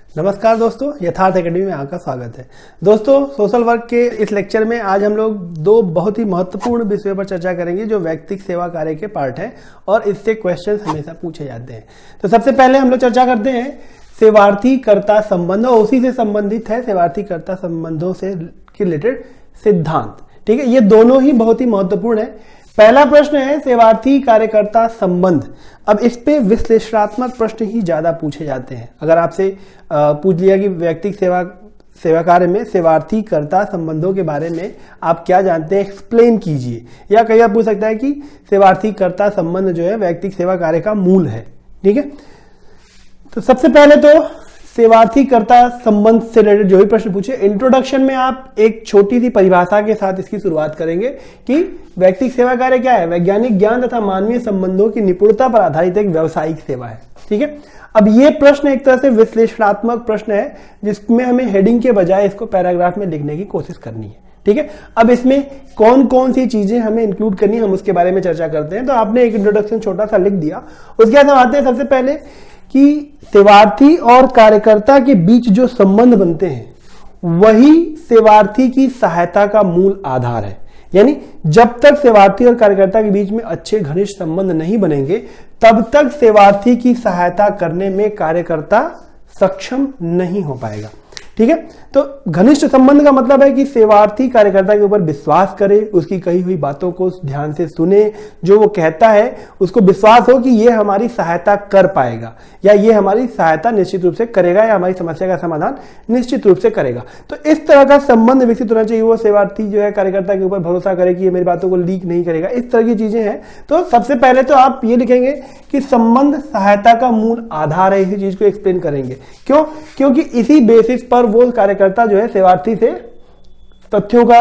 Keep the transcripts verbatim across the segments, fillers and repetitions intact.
नमस्कार दोस्तों, यथार्थ एकेडमी में आपका स्वागत है। दोस्तों, सोशल वर्क के इस लेक्चर में आज हम लोग दो बहुत ही महत्वपूर्ण विषयों पर चर्चा करेंगे जो व्यक्तिगत सेवा कार्य के पार्ट है और इससे क्वेश्चंस हमेशा पूछे जाते हैं। तो सबसे पहले हम लोग चर्चा करते हैं सेवार्थी कर्ता संबंध और उसी से संबंधित है सेवार्थी कर्ता संबंधों से रिलेटेड सिद्धांत। ठीक है, ये दोनों ही बहुत ही महत्वपूर्ण है। पहला प्रश्न है सेवार्थी कार्यकर्ता संबंध। अब इस पे विश्लेषणात्मक प्रश्न ही ज्यादा पूछे जाते हैं। अगर आपसे पूछ लिया कि व्यक्तिगत सेवा सेवा कार्य में सेवार्थी कर्ता संबंधों के बारे में आप क्या जानते हैं, एक्सप्लेन कीजिए। या कई बार पूछ सकता है कि सेवार्थी कर्ता संबंध जो है व्यक्तिगत सेवा कार्य का मूल है। ठीक है, तो सबसे पहले तो सेवार्थी कर्ता संबंध से रिलेटेड जो भी प्रश्न पूछे, इंट्रोडक्शन में आप एक छोटी सी परिभाषा के साथ इसकी शुरुआत करेंगे कि व्यक्तिगत सेवा कार्य क्या है। वैज्ञानिक ज्ञान तथा मानवीय संबंधों की निपुणता पर आधारित एक व्यावसायिक सेवा है। ठीक है, अब ये प्रश्न एक तरह से विश्लेषणात्मक प्रश्न है जिसमें हमें हेडिंग के बजाय इसको पैराग्राफ में लिखने की कोशिश करनी है। ठीक है, अब इसमें कौन कौन सी चीजें हमें इंक्लूड करनी है हम उसके बारे में चर्चा करते हैं। तो आपने एक इंट्रोडक्शन छोटा सा लिख दिया, उसके बाद हम आते हैं सबसे पहले कि सेवार्थी और कार्यकर्ता के बीच जो संबंध बनते हैं वही सेवार्थी की सहायता का मूल आधार है। यानी जब तक सेवार्थी और कार्यकर्ता के बीच में अच्छे घनिष्ठ संबंध नहीं बनेंगे तब तक सेवार्थी की सहायता करने में कार्यकर्ता सक्षम नहीं हो पाएगा। ठीक है, तो घनिष्ठ संबंध का मतलब है कि सेवार्थी कार्यकर्ता के ऊपर विश्वास करे, उसकी कही हुई बातों को ध्यान से सुने, जो वो कहता है उसको विश्वास हो कि ये हमारी सहायता कर पाएगा या ये हमारी सहायता निश्चित रूप से करेगा या हमारी समस्या का समाधान निश्चित रूप से करेगा। तो इस तरह का संबंध विकसित होना चाहिए। वो सेवार्थी जो है कार्यकर्ता के ऊपर भरोसा करे कि ये मेरी बातों को लीक नहीं करेगा, इस तरह की चीजें हैं। तो सबसे पहले तो आप ये लिखेंगे कि संबंध सहायता का मूल आधार है। इसी चीज को एक्सप्लेन करेंगे। क्यों? क्योंकि इसी बेसिस पर वो कार्यकर्ता जो है सेवार्थी से तथ्यों का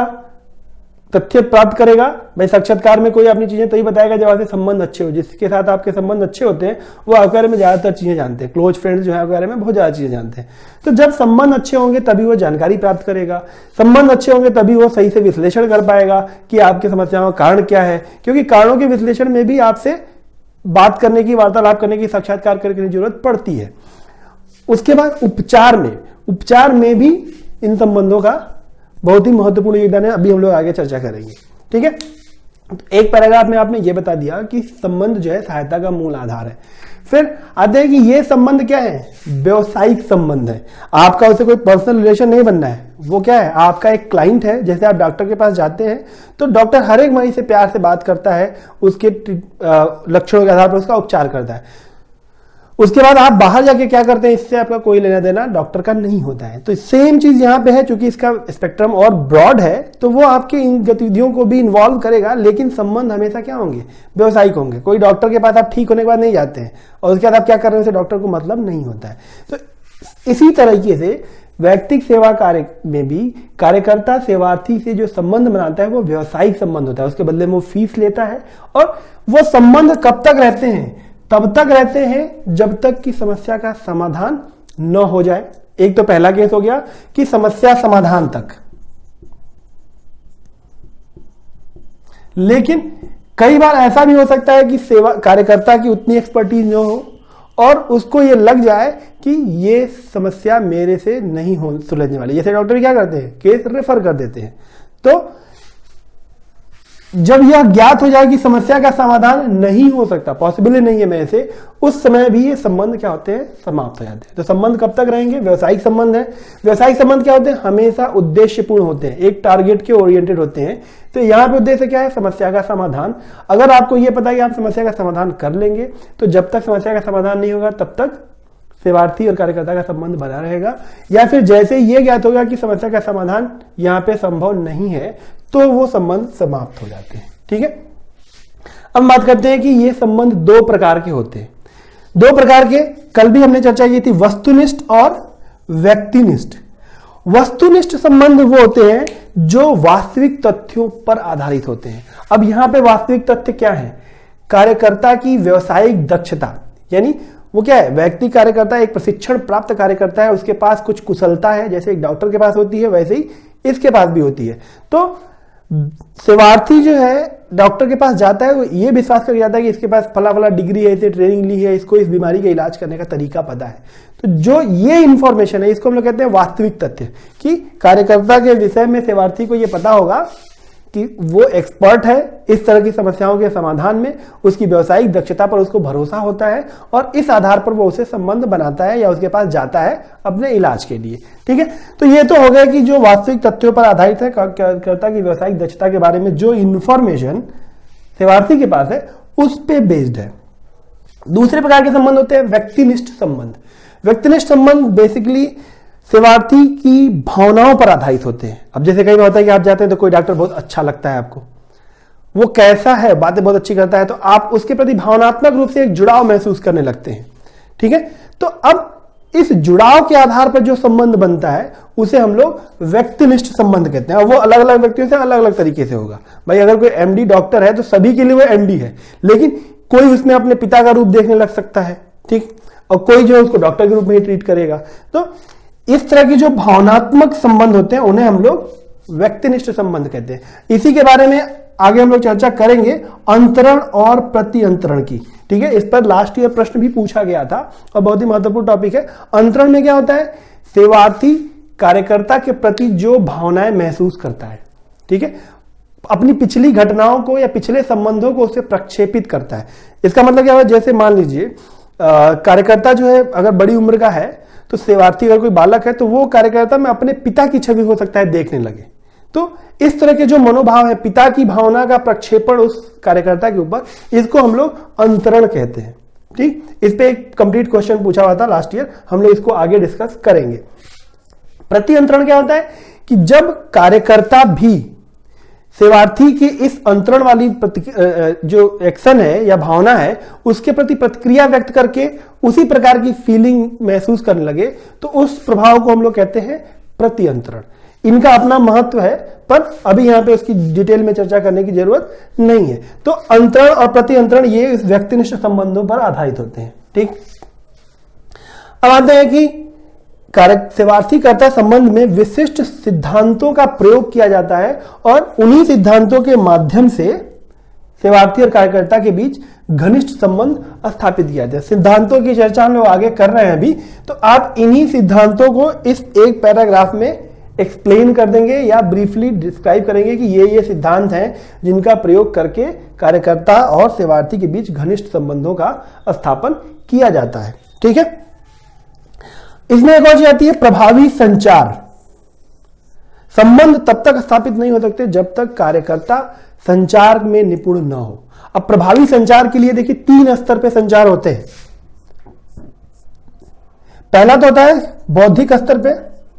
तथ्य प्राप्त करेगा। भाई साक्षात्कार में कोई अपनी चीजें तभी बताएगा जब आपके संबंध अच्छे हो। जिसके साथ आपके संबंध अच्छे होते हैं वो आपके बारे में ज्यादातर चीजें जानते हैं। क्लोज फ्रेंड्स जो है आपके बारे में बहुत ज्यादा चीजें जानते हैं। तो जब संबंध अच्छे होंगे तभी वो जानकारी प्राप्त करेगा। संबंध अच्छे होंगे तभी वो सही से विश्लेषण कर पाएगा कि आपकी समस्याओं का कारण क्या है। क्योंकि कारणों के विश्लेषण में भी आपसे बात करने की, वार्तालाप करने की, साक्षात्कार करने की जरूरत पड़ती है। उसके बाद उपचार में उपचार में भी इन संबंधों का बहुत ही महत्वपूर्ण योगदान है। अभी हम लोग आगे चर्चा करेंगे। ठीक है, एक पैराग्राफ में आपने ये बता दिया कि संबंध जो है सहायता का मूल आधार है। फिर आते हैं कि ये संबंध क्या है, व्यवसायिक संबंध है। आपका उससे कोई पर्सनल रिलेशन नहीं बनना है। वो क्या है, आपका एक क्लाइंट है। जैसे आप डॉक्टर के पास जाते हैं तो डॉक्टर हर एक मरीज से प्यार से बात करता है, उसके लक्षणों के आधार पर उसका उपचार करता है। उसके बाद आप बाहर जाके क्या करते हैं, इससे आपका कोई लेना देना डॉक्टर का नहीं होता है। तो सेम चीज यहां पे है, चूंकि इसका स्पेक्ट्रम और ब्रॉड है तो वो आपके इन गतिविधियों को भी इन्वॉल्व करेगा, लेकिन संबंध हमेशा क्या होंगे, व्यवसायिक होंगे। कोई डॉक्टर के पास आप ठीक होने के बाद नहीं जाते हैं और उसके बाद आप क्या कर रहे हैं उसे डॉक्टर को मतलब नहीं होता है। तो इसी तरीके से व्यक्तिगत सेवा कार्य में भी कार्यकर्ता सेवार्थी से जो संबंध बनाता है वो व्यवसायिक संबंध होता है। उसके बदले में वो फीस लेता है और वो संबंध कब तक रहते हैं, तब तक रहते हैं जब तक कि समस्या का समाधान न हो जाए। एक तो पहला केस हो गया कि समस्या समाधान तक, लेकिन कई बार ऐसा भी हो सकता है कि सेवा कार्यकर्ता की उतनी एक्सपर्टीज न हो और उसको ये लग जाए कि ये समस्या मेरे से नहीं हो सुलझने वाली। जैसे डॉक्टर क्या करते हैं, केस रेफर कर देते हैं। तो जब यह ज्ञात हो जाए कि समस्या का समाधान नहीं हो सकता, पॉसिबल नहीं है मेरे से, उस समय भी ये संबंध क्या होते हैं, समाप्त हो जाते हैं। तो संबंध कब तक रहेंगे, व्यवसायिक संबंध है। व्यवसायिक संबंध क्या होते हैं, हमेशा उद्देश्यपूर्ण होते हैं, एक टारगेट के ओरिएंटेड होते हैं। तो यहां पे उद्देश्य क्या है, समस्या का समाधान। अगर आपको यह पता है कि आप समस्या का समाधान कर लेंगे तो जब तक समस्या का समाधान नहीं होगा तब तक सेवार्थी और कार्यकर्ता का संबंध बना रहेगा। या फिर जैसे ये ज्ञात होगा कि समस्या का समाधान यहां पे संभव नहीं है तो वो संबंध समाप्त हो जाते हैं। ठीक है, अब बात करते हैं कि ये संबंध दो प्रकार के होते हैं। दो प्रकार के कल भी हमने चर्चा की थी, वस्तुनिष्ठ और व्यक्तिनिष्ठ। वस्तुनिष्ठ संबंध वो होते हैं जो वास्तविक तथ्यों पर आधारित होते हैं। अब यहां पे वास्तविक तथ्य क्या है, कार्यकर्ता की व्यावसायिक दक्षता। यानी वो क्या है, व्यक्ति कार्यकर्ता एक प्रशिक्षण प्राप्त कार्यकर्ता है, उसके पास कुछ कुशलता है, जैसे एक डॉक्टर के पास होती है वैसे ही इसके पास भी होती है। तो सेवार्थी जो है डॉक्टर के पास जाता है, वो ये विश्वास कर जाता है कि इसके पास फला फला डिग्री है, इसे ट्रेनिंग ली है, इसको इस बीमारी का इलाज करने का तरीका पता है। तो जो ये इंफॉर्मेशन है इसको हम लोग कहते हैं वास्तविक तथ्य, कि कार्यकर्ता के विषय में सेवार्थी को ये पता होगा कि वो एक्सपर्ट है इस तरह की समस्याओं के समाधान में, उसकी व्यावसायिक दक्षता पर उसको भरोसा होता है और इस आधार पर वो उसे संबंध बनाता है या उसके पास जाता है अपने इलाज के लिए। ठीक है, तो ये तो हो गया कि जो वास्तविक तथ्यों पर आधारित है, कार्यकर्ता की व्यावसायिक दक्षता के बारे में जो इंफॉर्मेशन सेवार्थी के पास है उस पे बेस्ड है। दूसरे प्रकार के संबंध होते हैं व्यक्तिनिष्ठ संबंध। व्यक्तिनिष्ठ संबंध बेसिकली सेवार्थी की भावनाओं पर आधारित होते हैं। अब जैसे कई बार होता है कि आप जाते हैं तो कोई डॉक्टर बहुत अच्छा लगता है आपको, वो कैसा है, बातें बहुत अच्छी करता है, तो आप उसके प्रति भावनात्मक रूप से एक जुड़ाव महसूस करने लगते हैं। ठीक है, तो अब इस जुड़ाव के आधार पर जो संबंध बनता है उसे हम लोग व्यक्तिनिष्ठ संबंध कहते हैं। और वो अलग अलग व्यक्तियों से अलग अलग तरीके से होगा। भाई अगर कोई एमडी डॉक्टर है तो सभी के लिए वो एमडी है, लेकिन कोई उसमें अपने पिता का रूप देखने लग सकता है, ठीक, और कोई जो है उसको डॉक्टर के रूप में ही ट्रीट करेगा। तो इस तरह की जो भावनात्मक संबंध होते हैं उन्हें हम लोग व्यक्तिनिष्ठ संबंध कहते हैं। इसी के बारे में आगे हम लोग चर्चा करेंगे, अंतरण और प्रति अंतरण की। ठीक है, इस पर लास्ट ईयर प्रश्न भी पूछा गया था और बहुत ही महत्वपूर्ण टॉपिक है। अंतरण में क्या होता है, सेवार्थी कार्यकर्ता के प्रति जो भावनाएं महसूस करता है, ठीक है, अपनी पिछली घटनाओं को या पिछले संबंधों को उससे प्रक्षेपित करता है। इसका मतलब क्या हुआ, जैसे मान लीजिए कार्यकर्ता जो है अगर बड़ी उम्र का है तो सेवार्थी अगर कोई बालक है तो वो कार्यकर्ता में अपने पिता की छवि हो सकता है देखने लगे। तो इस तरह के जो मनोभाव है, पिता की भावना का प्रक्षेपण उस कार्यकर्ता के ऊपर, इसको हम लोग अंतरण कहते हैं। ठीक, इस पे एक कंप्लीट क्वेश्चन पूछा हुआ था लास्ट ईयर, हम लोग इसको आगे डिस्कस करेंगे। प्रति अंतरण क्या होता है कि जब कार्यकर्ता भी सेवार्थी के इस अंतरण वाली जो एक्शन है या भावना है उसके प्रति प्रतिक्रिया व्यक्त करके उसी प्रकार की फीलिंग महसूस करने लगे, तो उस प्रभाव को हम लोग कहते हैं प्रति अंतरण। इनका अपना महत्व है पर अभी यहां पे उसकी डिटेल में चर्चा करने की जरूरत नहीं है। तो अंतरण और प्रति अंतरण ये इस व्यक्तिनिष्ठ संबंधों पर आधारित होते हैं। ठीक, अब आते हैं कि कारक सेवार्थी कर्ता संबंध में विशिष्ट सिद्धांतों का प्रयोग किया जाता है और उन्हीं सिद्धांतों के माध्यम से सेवार्थी और कार्यकर्ता के बीच घनिष्ठ संबंध स्थापित किया जाता है। सिद्धांतों की चर्चा हम लोग आगे कर रहे हैं अभी, तो आप इन्हीं सिद्धांतों को इस एक पैराग्राफ में एक्सप्लेन कर देंगे या ब्रीफली डिस्क्राइब करेंगे कि ये ये सिद्धांत हैं जिनका प्रयोग करके कार्यकर्ता और सेवार्थी के बीच घनिष्ठ संबंधों का स्थापन किया जाता है। ठीक है, इसमें एक और चीज आती है प्रभावी संचार। संबंध तब तक स्थापित नहीं हो सकते जब तक कार्यकर्ता संचार में निपुण न हो। अब प्रभावी संचार के लिए देखिए तीन स्तर पे संचार होते हैं। पहला तो होता है बौद्धिक स्तर पे,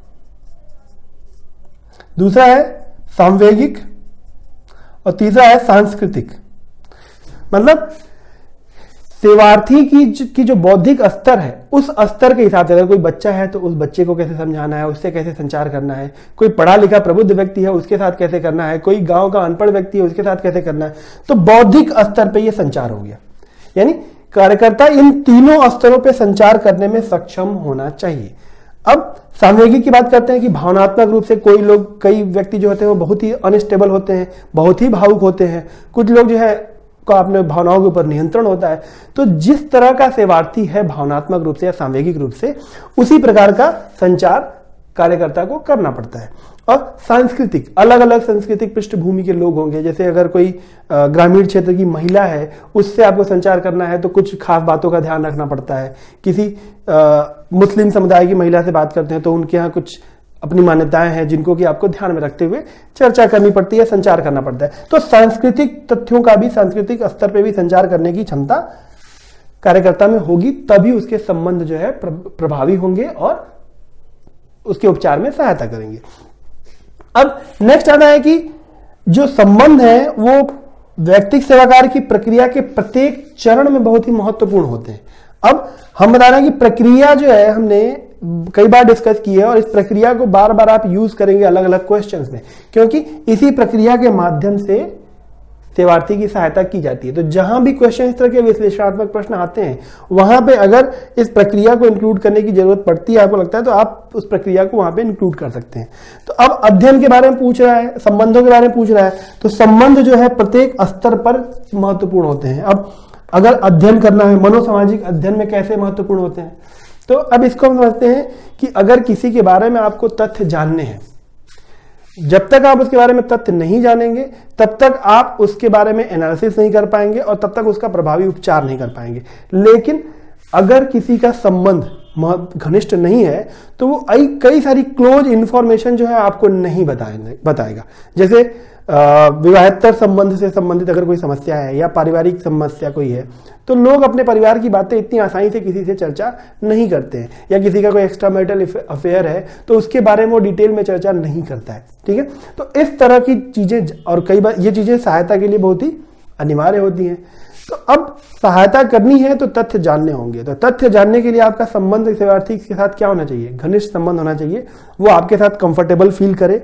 दूसरा है सांवेगिक और तीसरा है सांस्कृतिक। मतलब सेवार्थी की की जो बौद्धिक स्तर है उस स्तर के हिसाब से, अगर कोई बच्चा है तो उस बच्चे को कैसे समझाना है, उससे कैसे संचार करना है, कोई पढ़ा लिखा प्रबुद्ध व्यक्ति है उसके साथ कैसे करना है, कोई गांव का अनपढ़ व्यक्ति है उसके साथ कैसे करना है, तो बौद्धिक स्तर पे ये संचार हो गया। यानी कार्यकर्ता इन तीनों स्तरों पे संचार करने में सक्षम होना चाहिए। अब सांवेगिक की बात करते हैं कि भावनात्मक रूप से कोई लोग, कई व्यक्ति जो होते हैं वो बहुत ही अनस्टेबल होते हैं, बहुत ही भावुक होते हैं, कुछ लोग जो है को अपने भावनाओं के ऊपर नियंत्रण होता है। तो जिस तरह का सेवार्थी है भावनात्मक रूप से या सांवेगिक रूप से, उसी प्रकार का संचार कार्यकर्ता को करना पड़ता है। और सांस्कृतिक, अलग अलग सांस्कृतिक पृष्ठभूमि के लोग होंगे। जैसे अगर कोई ग्रामीण क्षेत्र की महिला है उससे आपको संचार करना है तो कुछ खास बातों का ध्यान रखना पड़ता है। किसी आ, मुस्लिम समुदाय की महिला से बात करते हैं तो उनके यहाँ कुछ अपनी मान्यताएं हैं जिनको कि आपको ध्यान में रखते हुए चर्चा करनी पड़ती है, संचार करना पड़ता है। तो सांस्कृतिक तथ्यों का भी, सांस्कृतिक स्तर पे भी संचार करने की क्षमता कार्यकर्ता में होगी, तभी उसके संबंध जो है प्रभावी होंगे और उसके उपचार में सहायता करेंगे। अब नेक्स्ट आता है कि जो संबंध है वो व्यक्तिगत सेवाकार की प्रक्रिया के प्रत्येक चरण में बहुत ही महत्वपूर्ण होते हैं। अब हम बता रहे हैं कि प्रक्रिया जो है हमने कई बार डिस्कस की है और इस प्रक्रिया को बार बार आप यूज करेंगे अलग अलग क्वेश्चंस में, क्योंकि इसी प्रक्रिया के माध्यम से सेवार्थी की सहायता की जाती है। तो जहां भी क्वेश्चन इस तरह के विश्लेषणात्मक प्रश्न आते हैं, वहां पे अगर इस प्रक्रिया को इंक्लूड करने की जरूरत पड़ती है, आपको लगता है, तो आप उस प्रक्रिया को वहां पे इंक्लूड कर सकते हैं। तो अब अध्ययन के बारे में पूछ रहा है, संबंधों के बारे में पूछ रहा है, तो संबंध जो है प्रत्येक स्तर पर महत्वपूर्ण होते हैं। अब अगर अध्ययन करना है, मनोसामाजिक अध्ययन में कैसे महत्वपूर्ण होते हैं, तो अब इसको हम समझते हैं कि अगर किसी के बारे में आपको तथ्य जानने हैं, जब तक आप उसके बारे में तथ्य नहीं जानेंगे तब तक आप उसके बारे में एनालिसिस नहीं कर पाएंगे और तब तक उसका प्रभावी उपचार नहीं कर पाएंगे। लेकिन अगर किसी का संबंध घनिष्ठ नहीं है तो वो कई सारी क्लोज इंफॉर्मेशन जो है आपको नहीं बताएगा। जैसे विवाहेतर संबंध से संबंधित अगर कोई समस्या है या पारिवारिक समस्या कोई है, तो लोग अपने परिवार की बातें इतनी आसानी से किसी से चर्चा नहीं करते हैं, या किसी का कोई एक्स्ट्रा मैरिटल अफेयर है तो उसके बारे में वो डिटेल में चर्चा नहीं करता है। ठीक है, तो इस तरह की चीजें, और कई बार ये चीजें सहायता के लिए बहुत ही अनिवार्य होती हैं। तो अब सहायता करनी है तो तथ्य जानने होंगे। तो तथ्य जानने के लिए आपका संबंध सेवार्थी के साथ क्या होना चाहिए? घनिष्ठ संबंध होना चाहिए, वो आपके साथ कंफर्टेबल फील करे।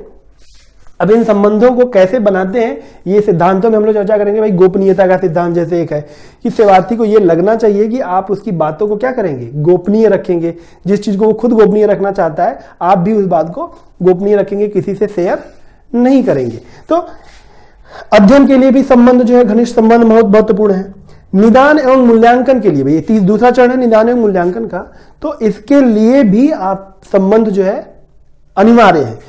अब इन संबंधों को कैसे बनाते हैं, ये सिद्धांतों में हम लोग चर्चा करेंगे। भाई, गोपनीयता का सिद्धांत जैसे एक है कि सेवार्थी को ये लगना चाहिए कि आप उसकी बातों को क्या करेंगे, गोपनीय रखेंगे। जिस चीज को वो खुद गोपनीय रखना चाहता है, आप भी उस बात को गोपनीय रखेंगे, किसी से शेयर नहीं करेंगे। तो अध्ययन के लिए भी संबंध जो है, घनिष्ठ संबंध बहुत महत्वपूर्ण है। निदान एवं मूल्यांकन के लिए भी, ये तीस दूसरा चरण है निदान एवं मूल्यांकन का, तो इसके लिए भी आप संबंध जो है अनिवार्य है।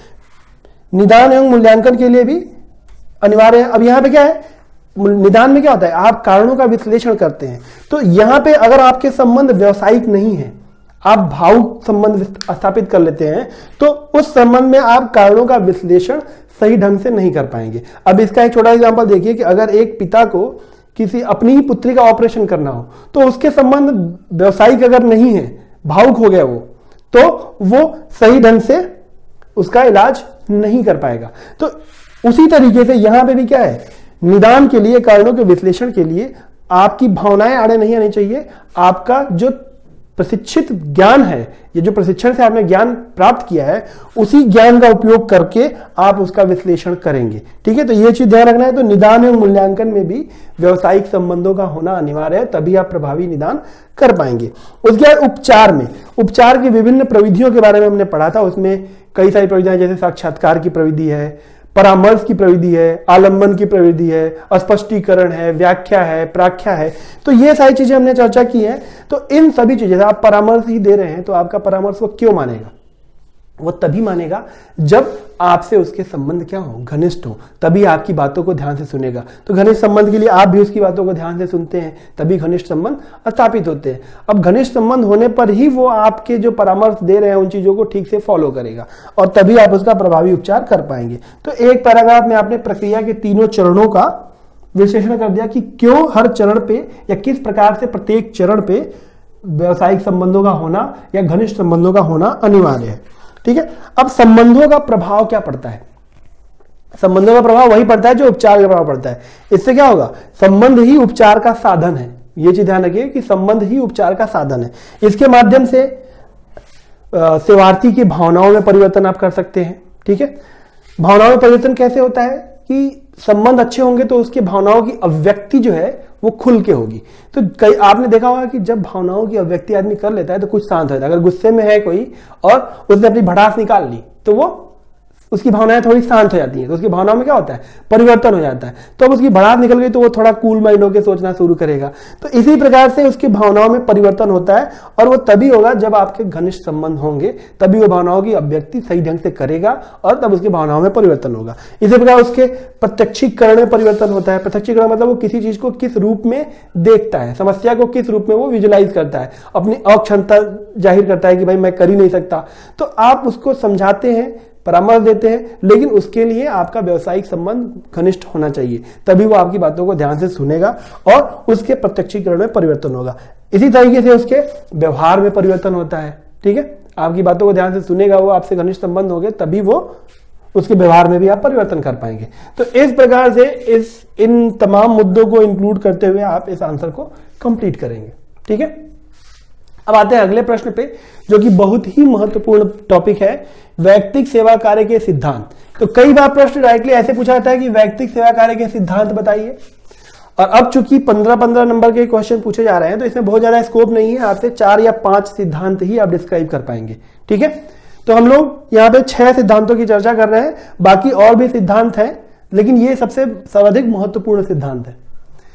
निदान एवं मूल्यांकन के लिए भी अनिवार्य है। अब यहां पे क्या है, निदान में क्या होता है, आप कारणों का विश्लेषण करते हैं। तो यहां पे अगर आपके संबंध व्यवसायिक नहीं है, आप भावुक संबंध स्थापित कर लेते हैं, तो उस संबंध में आप कारणों का विश्लेषण सही ढंग से नहीं कर पाएंगे। अब इसका एक छोटा एग्जांपल देखिए कि अगर एक पिता को किसी अपनी ही पुत्री का ऑपरेशन करना हो, तो उसके संबंध व्यवसायिक अगर नहीं है, भावुक हो गया वो, तो वो सही ढंग से उसका इलाज नहीं कर पाएगा। तो उसी तरीके से यहां पे भी क्या है, निदान के लिए, कारणों के विश्लेषण के लिए आपकी भावनाएं आड़े नहीं आनी चाहिए। आपका जो प्रशिक्षित ज्ञान है, ये जो प्रशिक्षण से आपने ज्ञान प्राप्त किया है, उसी ज्ञान का उपयोग करके आप उसका विश्लेषण करेंगे। ठीक है, तो ये चीज ध्यान रखना है। तो निदान एवं मूल्यांकन में भी व्यवसायिक संबंधों का होना अनिवार्य है, तभी आप प्रभावी निदान कर पाएंगे। उसके बाद उपचार में, उपचार की विभिन्न प्रविधियों के बारे में हमने पढ़ा था। उसमें कई सारी प्रविधियां, जैसे साक्षात्कार की प्रविधि है, परामर्श की प्रविधि है, आलंबन की प्रविधि है, स्पष्टीकरण है, व्याख्या है, प्राख्या है। तो ये सारी चीजें हमने चर्चा की है। तो इन सभी चीजें, आप परामर्श ही दे रहे हैं तो आपका परामर्श वो क्यों मानेगा? वो तभी मानेगा जब आपसे उसके संबंध क्या हो, घनिष्ठ हो, तभी आपकी बातों को ध्यान से सुनेगा। तो घनिष्ठ संबंध के लिए आप भी उसकी बातों को ध्यान से सुनते हैं, तभी घनिष्ठ संबंध स्थापित होते हैं। अब घनिष्ठ संबंध होने पर ही वो आपके जो परामर्श दे रहे हैं उन चीजों को ठीक से फॉलो करेगा, और तभी आप उसका प्रभावी उपचार कर पाएंगे। तो एक पैराग्राफ में आपने प्रक्रिया के तीनों चरणों का विश्लेषण कर दिया कि क्यों हर चरण पे या किस प्रकार से प्रत्येक चरण पे व्यवसायिक संबंधों का होना या घनिष्ठ संबंधों का होना अनिवार्य है। ठीक है, अब संबंधों का प्रभाव क्या पड़ता है? संबंधों का प्रभाव वही पड़ता है जो उपचार का प्रभाव पड़ता है। इससे क्या होगा, संबंध ही उपचार का साधन है। ये चीज ध्यान रखिए कि संबंध ही उपचार का साधन है। इसके माध्यम से सेवार्थी की भावनाओं में परिवर्तन आप कर सकते हैं। ठीक है, भावनाओं में परिवर्तन कैसे होता है कि संबंध अच्छे होंगे तो उसकी भावनाओं की अभिव्यक्ति जो है वो खुल के होगी। तो कई आपने देखा होगा कि जब भावनाओं की अभिव्यक्ति आदमी कर लेता है तो कुछ शांत होता है। अगर गुस्से में है कोई और उसने अपनी भड़ास निकाल ली तो वो उसकी भावनाएं थोड़ी शांत हो जाती हैं, तो उसकी भावनाओं में क्या होता है, परिवर्तन हो जाता है। तो अब उसकी भड़ास निकल गई तो वो थोड़ा कूल माइंड होकर सोचना शुरू करेगा। तो इसी प्रकार से उसकी भावनाओं में परिवर्तन होता है, और वो तभी होगा जब आपके घनिष्ठ संबंध होंगे, तभी वो भावनाओं की अभिव्यक्ति सही ढंग से करेगा और तब उसकी भावनाओं में परिवर्तन होगा। इसी प्रकार उसके प्रत्यक्षीकरण में परिवर्तन होता है। प्रत्यक्षीकरण मतलब वो किसी चीज को किस रूप में देखता है, समस्या को किस रूप में वो विजुलाइज करता है, अपनी अक्षमता जाहिर करता है कि भाई मैं कर ही नहीं सकता। तो आप उसको समझाते हैं, परामर्श देते हैं, लेकिन उसके लिए आपका व्यवसायिक संबंध घनिष्ठ होना चाहिए, तभी वो आपकी बातों को ध्यान से सुनेगा और उसके प्रत्यक्षीकरण में परिवर्तन होगा। इसी तरीके से उसके व्यवहार में परिवर्तन होता है। ठीक है, आपकी बातों को ध्यान से सुनेगा, वो आपसे घनिष्ठ संबंध हो गए, तभी वो उसके व्यवहार में भी आप परिवर्तन कर पाएंगे। तो इस प्रकार से इस इन तमाम मुद्दों को इंक्लूड करते हुए आप इस आंसर को कंप्लीट करेंगे। ठीक है, अब आते हैं अगले प्रश्न पे, जो कि बहुत ही महत्वपूर्ण टॉपिक है, वैयक्तिक सेवा कार्य के सिद्धांत। तो कई बार प्रश्न डायरेक्टली ऐसे पूछा जाता है कि वैयक्तिक सेवा कार्य के सिद्धांत बताइए, और अब चूंकि पंद्रह पंद्रह नंबर के क्वेश्चन पूछे जा रहे हैं तो इसमें बहुत ज्यादा स्कोप नहीं है, आपसे चार या पांच सिद्धांत ही आप डिस्क्राइब कर पाएंगे। ठीक है, तो हम लोग यहाँ पे छह सिद्धांतों की चर्चा कर रहे हैं, बाकी और भी सिद्धांत हैं, लेकिन ये सबसे सर्वाधिक महत्वपूर्ण सिद्धांत है।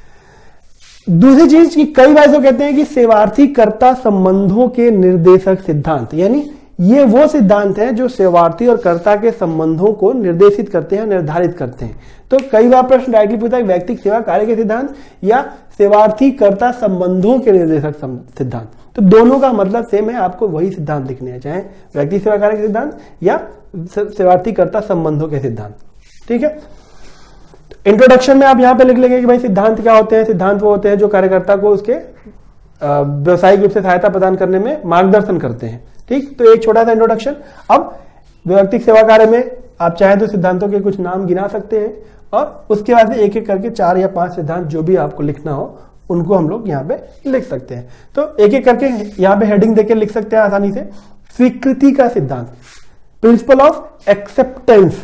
दूसरी चीज की कई बार जो कहते हैं कि सेवार्थी कर्ता संबंधों के निर्देशक सिद्धांत, यानी ये वो सिद्धांत हैं जो सेवार्थी और कर्ता के संबंधों को निर्देशित करते हैं, निर्धारित करते हैं। तो कई बार प्रश्न डायरेक्टली पूछता है वैयक्तिक सेवा कार्य के सिद्धांत या सेवार्थी कर्ता संबंधों के निर्देशक सिद्धांत। तो दोनों का मतलब सेम है, आपको वही सिद्धांत लिखने हैं, चाहे वैयक्तिक सेवा कार्य के सिद्धांत या सेवार्थी कर्ता संबंधों के सिद्धांत। ठीक है, इंट्रोडक्शन में आप यहां पे लिख लेंगे कि भाई सिद्धांत क्या होते हैं। सिद्धांत वो होते हैं जो कार्यकर्ता को उसके व्यवसायिक रूप से सहायता प्रदान करने में मार्गदर्शन करते हैं। ठीक, तो एक छोटा सा इंट्रोडक्शन। अब वैयक्तिक सेवा कार्य में आप चाहें तो सिद्धांतों के कुछ नाम गिना सकते हैं, और उसके बाद एक एक करके चार या पांच सिद्धांत जो भी आपको लिखना हो उनको हम लोग यहाँ पे लिख सकते हैं। तो एक एक करके यहाँ पे हेडिंग देके लिख सकते हैं आसानी से। स्वीकृति का सिद्धांत, प्रिंसिपल ऑफ एक्सेप्टेंस।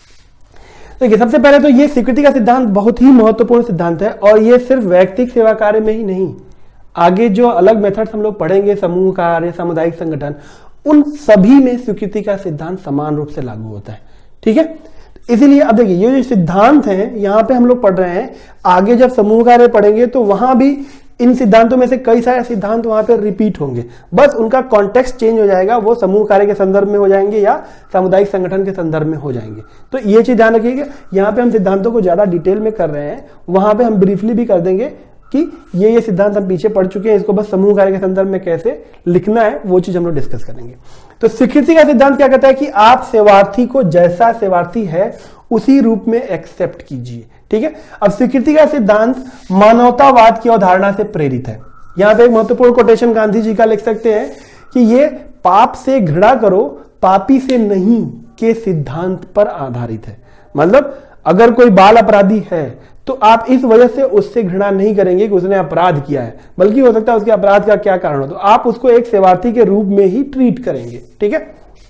देखिए, सबसे पहले तो ये स्वीकृति का सिद्धांत बहुत ही महत्वपूर्ण सिद्धांत है, और ये सिर्फ वैयक्तिक सेवा कार्य में ही नहीं, आगे जो अलग मेथड्स हम लोग पढ़ेंगे, समूह कार्य, सामुदायिक संगठन, उन सभी में स्वीकृति का सिद्धांत समान रूप से लागू होता है। ठीक है, इसीलिए अब देखिए ये जो सिद्धांत हैं यहाँ पे हम लोग पढ़ रहे हैं, आगे जब समूह कार्य पढ़ेंगे तो वहां भी इन सिद्धांतों में से कई सारे सिद्धांत वहां पे रिपीट होंगे, बस उनका कॉन्टेक्स्ट चेंज हो जाएगा, वो समूह कार्य के संदर्भ में हो जाएंगे या सामुदायिक संगठन के संदर्भ में हो जाएंगे। तो ये चीज ध्यान रखिएगा, यहाँ पे हम सिद्धांतों को ज्यादा डिटेल में कर रहे हैं, वहां पे हम ब्रीफली भी कर देंगे कि ये ये सिद्धांत हम पीछे पढ़ चुके हैं, इसको बस समूह कार्य के संदर्भ में कैसे लिखना है वो चीज हम लोग डिस्कस करेंगे। तो स्वीकृति का सिद्धांत क्या कहता है कि आप सेवार्थी को जैसा सेवार्थी है उसी रूप में एक्सेप्ट कीजिए। ठीक है, अब स्वीकृति का सिद्धांत मानवतावाद की अवधारणा से प्रेरित है। यहां पे एक महत्वपूर्ण कोटेशन गांधी जी का लिख सकते हैं कि ये पाप से घृणा करो, पापी से नहीं के सिद्धांत पर आधारित है। मतलब अगर कोई बाल अपराधी है तो आप इस वजह से उससे घृणा नहीं करेंगे कि उसने अपराध किया है, बल्कि हो सकता है उसके अपराध का क्या कारण हो, तो आप उसको एक सेवार्थी के रूप में ही ट्रीट करेंगे। ठीक है,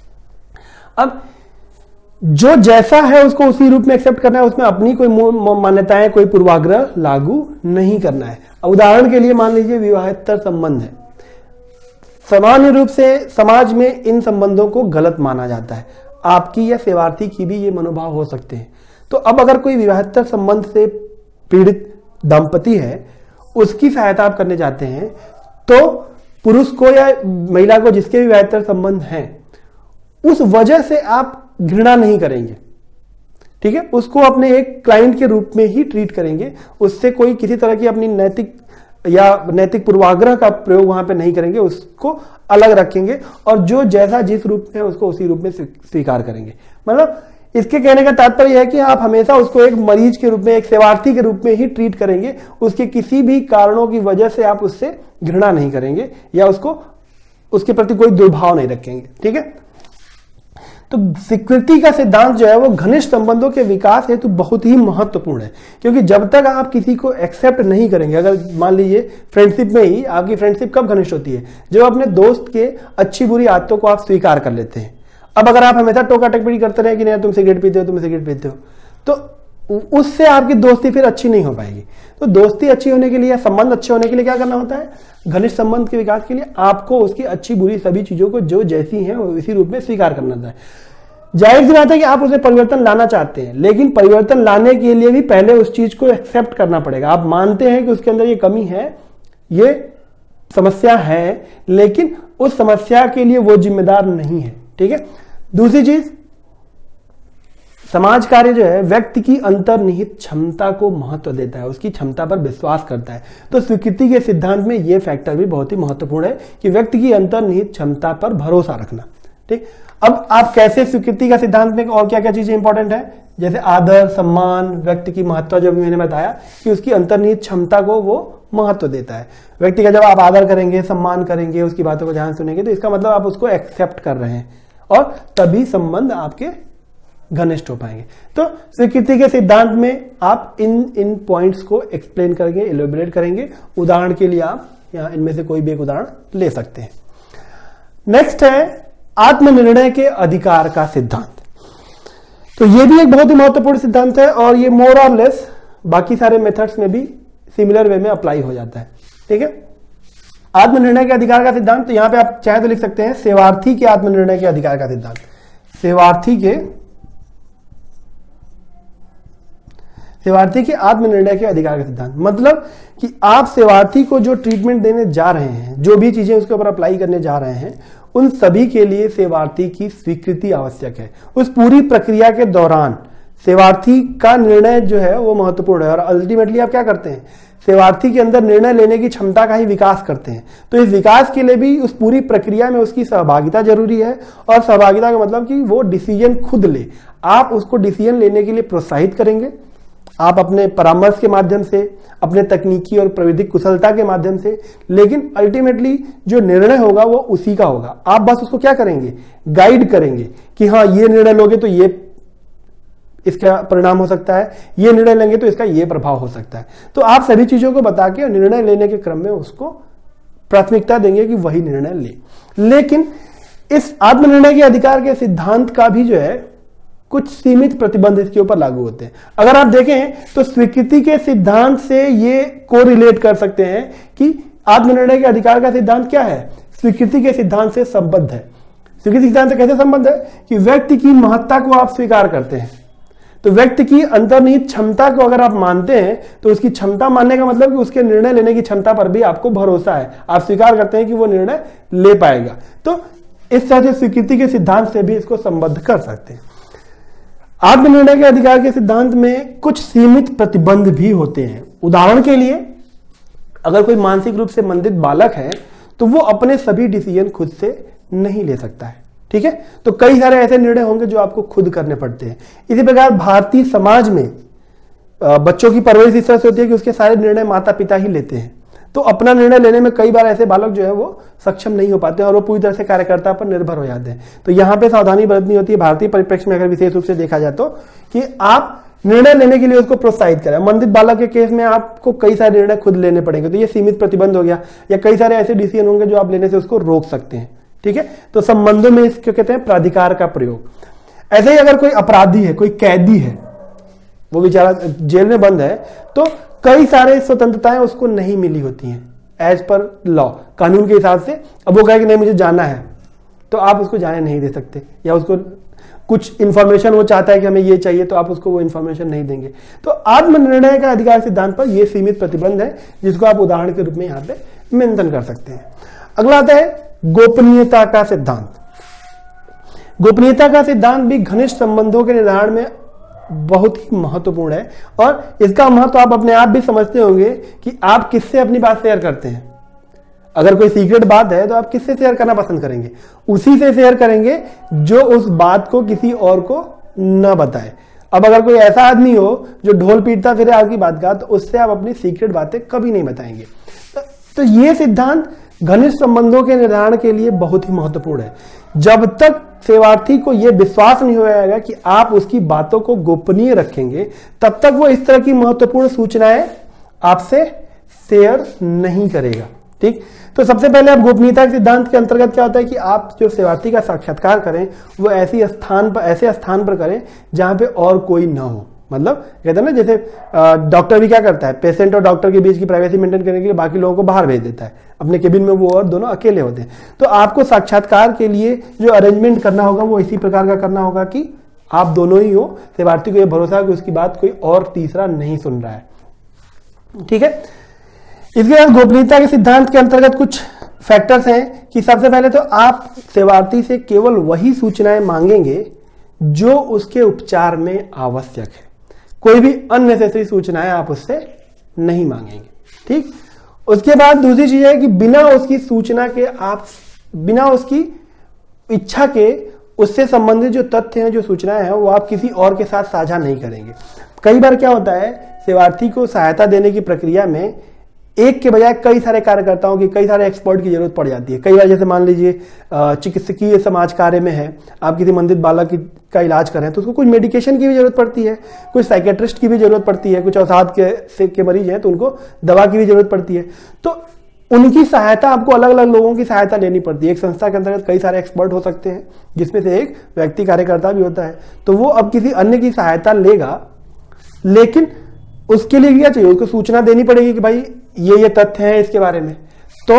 अब जो जैसा है उसको उसी रूप में एक्सेप्ट करना है, उसमें अपनी कोई मान्यताएं, कोई पूर्वाग्रह लागू नहीं करना है। उदाहरण के लिए मान लीजिए विवाहेतर संबंध है, सामान्य रूप से समाज में इन संबंधों को गलत माना जाता है, आपकी या सेवार्थी की भी ये मनोभाव हो सकते हैं। तो अब अगर कोई विवाहेतर संबंध से पीड़ित दंपति है, उसकी सहायता आप करने जाते हैं, तो पुरुष को या महिला को जिसके भी विवाहेतर संबंध हैं उस वजह से आप घृणा नहीं करेंगे। ठीक है, उसको अपने एक क्लाइंट के रूप में ही ट्रीट करेंगे, उससे कोई किसी तरह की अपनी नैतिक या नैतिक पूर्वाग्रह का प्रयोग वहां पे नहीं करेंगे, उसको अलग रखेंगे, और जो जैसा जिस रूप में है उसको उसी रूप में स्वीकार करेंगे। मतलब इसके कहने का तात्पर्य यह है कि आप हमेशा उसको एक मरीज के रूप में, एक सेवार्थी के रूप में ही ट्रीट करेंगे, उसके किसी भी कारणों की वजह से आप उससे घृणा नहीं करेंगे या उसको उसके प्रति कोई दुर्भाव नहीं रखेंगे। ठीक है, तो स्वीकृति का सिद्धांत जो है वो घनिष्ठ संबंधों के विकास हेतु बहुत ही महत्वपूर्ण है, क्योंकि जब तक आप किसी को एक्सेप्ट नहीं करेंगे, अगर मान लीजिए फ्रेंडशिप में ही, आपकी फ्रेंडशिप कब घनिष्ठ होती है, जब अपने दोस्त के अच्छी बुरी आदतों को आप स्वीकार कर लेते हैं। अब अगर आप हमेशा टोका टकपटी करते रहे कि नहीं तुम सिगरेट पीते हो, तुम सिगरेट पीते हो, तो उससे आपकी दोस्ती फिर अच्छी नहीं हो पाएगी। तो दोस्ती अच्छी होने के लिए या संबंध अच्छे होने के लिए क्या करना होता है, घनिष्ठ संबंध के विकास के लिए आपको उसकी अच्छी बुरी सभी चीजों को जो जैसी हैं वो इसी रूप में स्वीकार करना होता है। जाहिर सी बात है कि आप उसमें परिवर्तन लाना चाहते हैं, लेकिन परिवर्तन लाने के लिए भी पहले उस चीज को एक्सेप्ट करना पड़ेगा। आप मानते हैं कि उसके अंदर ये कमी है, ये समस्या है, लेकिन उस समस्या के लिए वो जिम्मेदार नहीं है। ठीक है, दूसरी चीज, समाज कार्य जो है व्यक्ति की अंतर्निहित क्षमता को महत्व देता है, उसकी क्षमता पर विश्वास करता है। तो स्वीकृति के सिद्धांत में यह फैक्टर भी बहुत ही महत्वपूर्ण है कि व्यक्ति की अंतर्निहित क्षमता पर भरोसा रखना। ठीक, अब आप कैसे स्वीकृति का सिद्धांत में और क्या क्या चीजें इंपॉर्टेंट है, जैसे आदर, सम्मान, व्यक्ति की महत्व, जो मैंने बताया कि उसकी अंतर्निहित क्षमता को वो महत्व देता है। व्यक्ति का जब आप आदर करेंगे, सम्मान करेंगे, उसकी बातों को ध्यान सुनेंगे, तो इसका मतलब आप उसको एक्सेप्ट कर रहे हैं और तभी संबंध आपके घनिष्ठ हो पाएंगे। तो स्वीकृति के सिद्धांत में आप इन इन पॉइंट्स को एक्सप्लेन करेंगे, एलोबरेट करेंगे। उदाहरण के लिए आप या इनमें से कोई भी एक उदाहरण ले सकते हैं। नेक्स्ट है आत्मनिर्णय के अधिकार का सिद्धांत। तो ये भी एक बहुत ही महत्वपूर्ण सिद्धांत है और ये मोर और लेस बाकी सारे मेथड्स में भी सिमिलर वे में अप्लाई हो जाता है। ठीक है, आत्मनिर्णय के अधिकार का सिद्धांत, तो यहां पे आप चाहे तो लिख सकते हैं सेवार्थी के आत्मनिर्णय के अधिकार का सिद्धांत। सेवार्थी के सेवार्थी के आत्मनिर्णय के अधिकार का सिद्धांत मतलब कि आप सेवार्थी को जो ट्रीटमेंट देने जा रहे हैं, जो भी चीजें उसके ऊपर अप्लाई करने जा रहे हैं, उन सभी के लिए सेवार्थी की स्वीकृति आवश्यक है। उस पूरी प्रक्रिया के दौरान सेवार्थी का निर्णय जो है वो महत्वपूर्ण है और अल्टीमेटली आप क्या करते हैं, सेवार्थी के अंदर निर्णय लेने की क्षमता का ही विकास करते हैं। तो इस विकास के लिए भी उस पूरी प्रक्रिया में उसकी सहभागिता जरूरी है और सहभागिता का मतलब कि वो डिसीजन खुद ले। आप उसको डिसीजन लेने के लिए प्रोत्साहित करेंगे, आप अपने परामर्श के माध्यम से, अपने तकनीकी और प्रविधिक कुशलता के माध्यम से, लेकिन अल्टीमेटली जो निर्णय होगा वो उसी का होगा। आप बस उसको क्या करेंगे, गाइड करेंगे कि हाँ ये निर्णय लोगे तो ये इसका परिणाम हो सकता है, ये निर्णय लेंगे तो इसका ये प्रभाव हो सकता है। तो आप सभी चीजों को बता के निर्णय लेने के क्रम में उसको प्राथमिकता देंगे कि वही निर्णय ले। लेकिन इस आत्मनिर्णय के अधिकार के सिद्धांत का भी जो है कुछ सीमित प्रतिबंध इसके ऊपर लागू होते हैं। अगर आप देखें तो स्वीकृति के सिद्धांत से ये कोरिलेट कर सकते हैं कि आत्मनिर्णय के अधिकार का सिद्धांत क्या है, स्वीकृति के सिद्धांत से संबद्ध है। स्वीकृति सिद्धांत से कैसे संबद्ध है कि व्यक्ति की महत्ता को आप स्वीकार करते हैं। तो व्यक्ति की अंतर्निहित क्षमता को अगर आप मानते हैं तो उसकी क्षमता मानने का मतलब कि उसके निर्णय लेने की क्षमता पर भी आपको भरोसा है, आप स्वीकार करते हैं कि वो निर्णय ले पाएगा। तो इस तरह से स्वीकृति के सिद्धांत से भी इसको संबद्ध कर सकते हैं। आत्मनिर्णय के अधिकार के सिद्धांत में कुछ सीमित प्रतिबंध भी होते हैं। उदाहरण के लिए अगर कोई मानसिक रूप से मंदित बालक है तो वो अपने सभी डिसीजन खुद से नहीं ले सकता है। ठीक है, तो कई सारे ऐसे निर्णय होंगे जो आपको खुद करने पड़ते हैं। इसी प्रकार भारतीय समाज में बच्चों की परवरिश इस तरह से होती है कि उसके सारे निर्णय माता पिता ही लेते हैं। तो अपना निर्णय लेने में कई बार ऐसे बालक जो है वो सक्षम नहीं हो पाते हैं और वो पूरी तरह से कार्यकर्ता पर निर्भर हो जाते हैं। तो यहां पे सावधानी बरतनी होती है भारतीय परिप्रेक्ष्य में, अगर विशेष रूप से देखा जाए तो, कि आप निर्णय लेने के लिए उसको प्रोत्साहित करें। मंदित बालक के केस में आपको कई सारे निर्णय खुद लेने पड़ेंगे, तो ये सीमित प्रतिबंध हो गया, या कई सारे ऐसे डिसीजन होंगे जो आप लेने से उसको रोक सकते हैं। ठीक है, तो संबंधों में इसको कहते हैं प्राधिकार का प्रयोग। ऐसे ही अगर कोई अपराधी है, कोई कैदी है, वो बेचारा जेल में बंद है, तो कई सारे स्वतंत्रताएं उसको नहीं मिली होती हैं एज पर लॉ, कानून के हिसाब से। अब वो कहे कि नहीं मुझे जाना है, तो आप उसको जाने नहीं दे सकते, या उसको कुछ इंफॉर्मेशन वो चाहता है कि हमें ये चाहिए, तो आप उसको वो इंफॉर्मेशन नहीं देंगे। तो आत्मनिर्णय का अधिकार सिद्धांत पर ये सीमित प्रतिबंध है, जिसको आप उदाहरण के रूप में यहां पे मेंशन कर सकते हैं। अगला आता है गोपनीयता का सिद्धांत। गोपनीयता का सिद्धांत भी घनिष्ठ संबंधों के निर्धारण में बहुत ही महत्वपूर्ण है, और इसका महत्व आप अपने आप भी समझते होंगे कि आप किससे अपनी बात शेयर करते हैं। अगर कोई सीक्रेट बात है तो आप किससे शेयर करना पसंद करेंगे, उसी से शेयर करेंगे जो उस बात को किसी और को न बताए। अब अगर कोई ऐसा आदमी हो जो ढोल पीटता फिरे आपकी बात का, तो उससे आप अपनी सीक्रेट बातें कभी नहीं बताएंगे। तो, तो ये सिद्धांत घनिष्ठ संबंधों के निर्धारण के लिए बहुत ही महत्वपूर्ण है। जब तक सेवार्थी को यह विश्वास नहीं हो जाएगा कि आप उसकी बातों को गोपनीय रखेंगे, तब तक वो इस तरह की महत्वपूर्ण सूचनाएं आपसे शेयर नहीं करेगा। ठीक, तो सबसे पहले आप गोपनीयता के सिद्धांत के अंतर्गत क्या होता है कि आप जो सेवार्थी का साक्षात्कार करें वो ऐसी स्थान पर ऐसे स्थान पर करें जहां पे और कोई ना हो। मतलब कहते हैं ना, जैसे डॉक्टर भी क्या करता है, पेशेंट और डॉक्टर के बीच की प्राइवेसी मेंटेन करने के लिए बाकी लोगों को बाहर भेज देता है, अपने केबिन में वो और दोनों अकेले होते हैं। तो आपको साक्षात्कार के लिए जो अरेंजमेंट करना होगा वो इसी प्रकार का करना होगा कि आप दोनों ही हो, सेवार्थी को यह भरोसा है कि उसकी बात कोई और तीसरा नहीं सुन रहा है। ठीक है, इसके बाद गोपनीयता के सिद्धांत के अंतर्गत कुछ फैक्टर्स हैं कि सबसे पहले तो आप सेवार्थी से केवल वही सूचनाएं मांगेंगे जो उसके उपचार में आवश्यक है। कोई भी अननेसेसरी सूचनाएं आप उससे नहीं मांगेंगे। ठीक, उसके बाद दूसरी चीज है कि बिना उसकी सूचना के, आप बिना उसकी इच्छा के उससे संबंधित जो तथ्य हैं, जो सूचनाएं हैं, वो आप किसी और के साथ साझा नहीं करेंगे। कई बार क्या होता है, सेवार्थी को सहायता देने की प्रक्रिया में एक के बजाय कई सारे कार्यकर्ताओं की, कई सारे एक्सपर्ट की जरूरत पड़ जाती है। कई बार जैसे मान लीजिए चिकित्सकीय समाज कार्य में है, आप किसी मंदित बालक की का इलाज कर रहे हैं, तो उसको कुछ मेडिकेशन की भी जरूरत पड़ती है, कुछ साइकेट्रिस्ट की भी जरूरत पड़ती है, कुछ अवसाद के से के मरीज हैं तो उनको दवा की भी जरूरत पड़ती है। तो उनकी सहायता आपको अलग अलग लोगों की सहायता लेनी पड़ती है। एक संस्था के अंतर्गत कई सारे एक्सपर्ट हो सकते हैं, जिसमें से एक व्यक्ति कार्यकर्ता भी होता है। तो वो अब किसी अन्य की सहायता लेगा, लेकिन उसके लिए क्या चाहिए, उसको सूचना देनी पड़ेगी कि भाई ये ये तथ्य हैं इसके बारे में। तो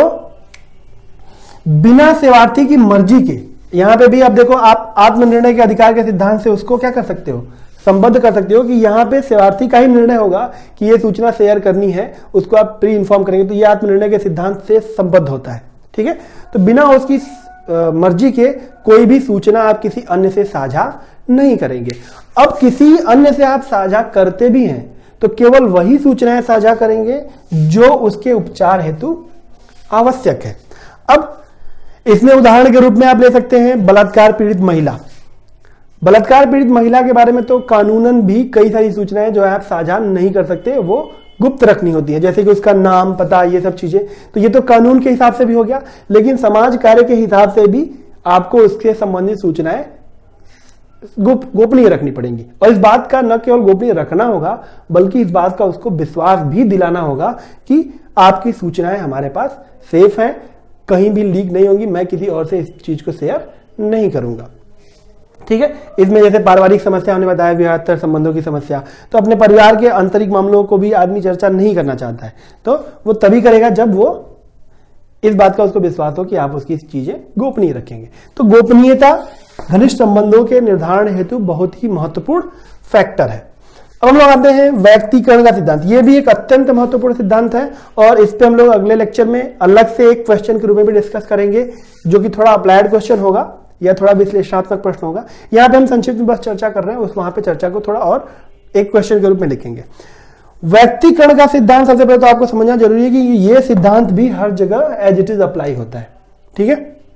बिना सेवार्थी की मर्जी के, यहां पे भी आप देखो, आप आत्मनिर्णय के अधिकार के सिद्धांत से उसको क्या कर सकते हो, संबद्ध कर सकते हो कि यहां पे सेवार्थी का ही निर्णय होगा कि ये सूचना शेयर करनी है, उसको आप प्री इन्फॉर्म करेंगे, तो ये आत्मनिर्णय के सिद्धांत से संबद्ध होता है। ठीक है, तो बिना उसकी मर्जी के कोई भी सूचना आप किसी अन्य से साझा नहीं करेंगे। अब किसी अन्य से आप साझा करते भी हैं तो केवल वही सूचनाएं साझा करेंगे जो उसके उपचार हेतु आवश्यक है। अब इसमें उदाहरण के रूप में आप ले सकते हैं बलात्कार पीड़ित महिला। बलात्कार पीड़ित महिला के बारे में तो कानूनन भी कई सारी सूचनाएं जो है आप साझा नहीं कर सकते, वो गुप्त रखनी होती है, जैसे कि उसका नाम, पता, ये सब चीजें। तो ये तो कानून के हिसाब से भी हो गया, लेकिन समाज कार्य के हिसाब से भी आपको उसके संबंधित सूचनाएं गुप्त गोपनीय रखनी पड़ेंगी। और इस बात का न केवल गोपनीय रखना होगा, बल्कि इस बात का उसको विश्वास भी दिलाना होगा कि आपकी सूचनाएं हमारे पास सेफ हैं, कहीं भी लीक नहीं होंगी, मैं किसी और से इस चीज को शेयर नहीं करूंगा। ठीक है, इसमें जैसे पारिवारिक समस्या हमने बताया, विवाहेतर संबंधों की समस्या, तो अपने परिवार के आंतरिक मामलों को भी आदमी चर्चा नहीं करना चाहता है, तो वो तभी करेगा जब वो इस बात का उसको विश्वास हो कि आप उसकी चीजें गोपनीय रखेंगे। तो गोपनीयता घनिष्ठ संबंधों के निर्धारण हेतु बहुत ही महत्वपूर्ण फैक्टर है। अब हम लोग आते हैं व्यक्तिकरण का सिद्धांत। ये भी एक अत्यंत महत्वपूर्ण सिद्धांत है और इस पे हम लोग अगले लेक्चर में अलग से एक क्वेश्चन के रूप में भी डिस्कस करेंगे, जो कि थोड़ा अप्लाइड क्वेश्चन होगा या थोड़ा विश्लेषणात्मक प्रश्न होगा। यहाँ पे हम संक्षिप्त में बस चर्चा कर रहे हैं, उस वहां पे चर्चा को थोड़ा और एक क्वेश्चन के रूप में लिखेंगे। व्यक्तिकरण का सिद्धांत सबसे पहले तो आपको समझना जरूरी है कि ये सिद्धांत भी हर जगह एज इट इज अप्लाई होता है। ठीक है,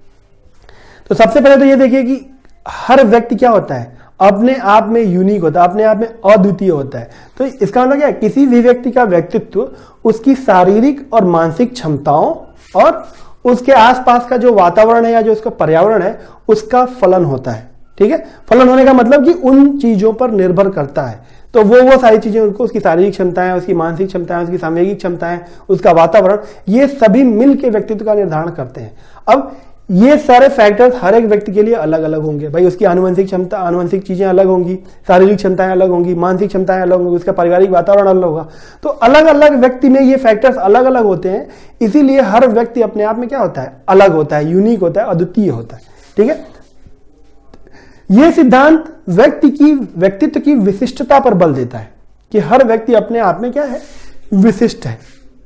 तो सबसे पहले तो ये देखिए कि हर व्यक्ति क्या होता है, अपने आप में यूनिक होता है, अपने आप में अद्वितीय होता है। तो इसका मतलब क्या है, किसी भी व्यक्ति का व्यक्तित्व उसकी शारीरिक और मानसिक क्षमताओं और उसके आसपास का जो वातावरण है या जो उसका पर्यावरण है उसका फलन होता है। ठीक है, फलन होने का मतलब कि उन चीजों पर निर्भर करता है। तो वो वो सारी चीजें उनको, उसकी शारीरिक क्षमताएं, उसकी मानसिक क्षमताएं, उसकी सामूहिक क्षमताएं, उसका वातावरण, ये सभी मिल के व्यक्तित्व का निर्धारण करते हैं। अब ये सारे फैक्टर्स हर एक व्यक्ति के लिए अलग अलग होंगे। भाई उसकी आनुवंशिक क्षमता, आनुवंशिक चीजें अलग होंगी, शारीरिक क्षमताएं अलग होंगी, मानसिक क्षमताएं अलग होंगी, उसका पारिवारिक वातावरण अलग होगा। तो अलग अलग व्यक्ति में ये फैक्टर्स अलग अलग होते हैं, इसीलिए हर व्यक्ति अपने आप में क्या होता है, अलग होता है, यूनिक होता है, अद्वितीय होता है। ठीक है, यह सिद्धांत व्यक्ति की व्यक्तित्व की विशिष्टता पर बल देता है कि हर व्यक्ति अपने आप में क्या है, विशिष्ट है।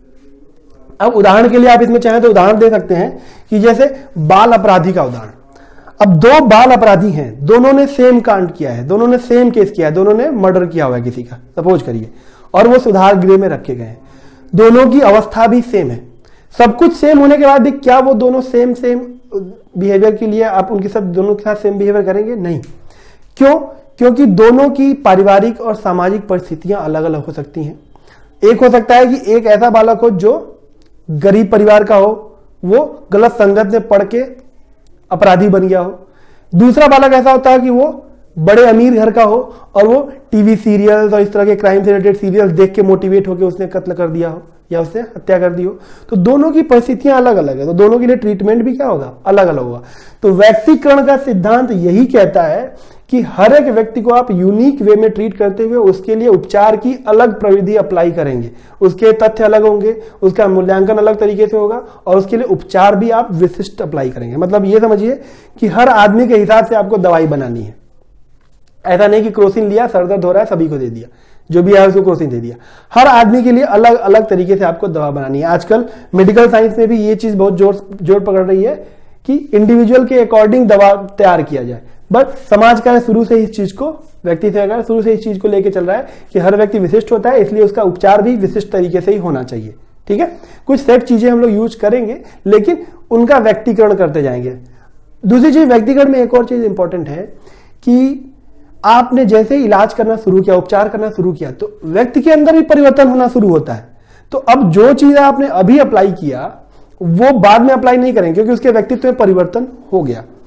अब उदाहरण के लिए आप इसमें चाहें तो उदाहरण दे सकते हैं कि जैसे बाल अपराधी का उदाहरण। अब दो बाल अपराधी हैं, दोनों ने सेम कांड किया है, दोनों ने सेम केस किया है, दोनों ने मर्डर किया हुआ है किसी का, सपोज करिए, और वो सुधार गृह में रखे गए हैं। दोनों की अवस्था भी सेम है, सब कुछ सेम होने के बाद भी क्या वो दोनों सेम सेम बिहेवियर के लिए आप उनके साथ दोनों के साथ सेम बिहेवियर करेंगे? नहीं। क्यों? क्योंकि दोनों की पारिवारिक और सामाजिक परिस्थितियां अलग अलग हो सकती हैं। एक हो सकता है कि एक ऐसा बालक हो जो गरीब परिवार का हो, वो गलत संगत में पढ़ के अपराधी बन गया हो। दूसरा बालक ऐसा होता है कि वो बड़े अमीर घर का हो और वो टीवी सीरियल्स और इस तरह के क्राइम से रिलेटेड सीरियल्स देख के मोटिवेट होकर उसने कत्ल कर दिया हो या उसने हत्या कर दी हो। तो दोनों की परिस्थितियां अलग अलग है, तो दोनों के लिए ट्रीटमेंट भी क्या होगा, अलग अलग होगा। तो व्यक्तिकरण का सिद्धांत यही कहता है कि हर एक व्यक्ति को आप यूनिक वे में ट्रीट करते हुए उसके लिए उपचार की अलग प्रविधि अप्लाई करेंगे। उसके तथ्य अलग होंगे, उसका मूल्यांकन अलग तरीके से होगा और उसके लिए उपचार भी आप विशिष्ट अप्लाई करेंगे। मतलब ये समझिए कि हर आदमी के हिसाब से आपको दवाई बनानी है। ऐसा नहीं कि क्रोसिन लिया, सर दर्द हो रहा है, सभी को दे दिया, जो भी है उसको क्रोसिन दे दिया। हर आदमी के लिए अलग अलग तरीके से आपको दवा बनानी है। आजकल मेडिकल साइंस में भी ये चीज बहुत जोर जोर पकड़ रही है कि इंडिविजुअल के अकॉर्डिंग दवा तैयार किया जाए। बट समाज का शुरू से इस चीज को, व्यक्ति से अगर शुरू से इस चीज को लेकर चल रहा है कि हर व्यक्ति विशिष्ट होता है, इसलिए उसका उपचार भी विशिष्ट तरीके से ही होना चाहिए। ठीक है, कुछ सेट चीजें हम लोग यूज करेंगे लेकिन उनका व्यक्तिकरण करते जाएंगे। दूसरी चीज, व्यक्तिकरण में एक और चीज इंपॉर्टेंट है कि आपने जैसे ही इलाज करना शुरू किया, उपचार करना शुरू किया, तो व्यक्ति के अंदर भी परिवर्तन होना शुरू होता है। तो अब जो चीज आपने अभी अप्लाई किया वो बाद में अप्लाई नहीं करेंगे क्योंकि उसके व्यक्तित्व में परिवर्तन हो गया।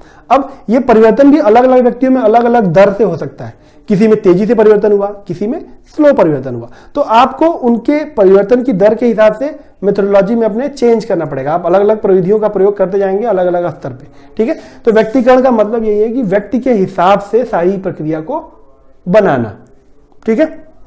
अब ये परिवर्तन भी अलग अलग व्यक्तियों में अलग अलग दर से हो सकता है, किसी में तेजी से परिवर्तन हुआ, किसी में स्लो परिवर्तन हुआ। तो आपको उनके परिवर्तन की दर के हिसाब से मेथोडोलॉजी में अपने चेंज करना पड़ेगा। आप अलग अलग प्रविधियों का प्रयोग करते जाएंगे अलग अलग स्तर पे, ठीक है। तो व्यक्तिकरण का मतलब यही है कि व्यक्ति के हिसाब से सारी प्रक्रिया को बनाना, ठीक है।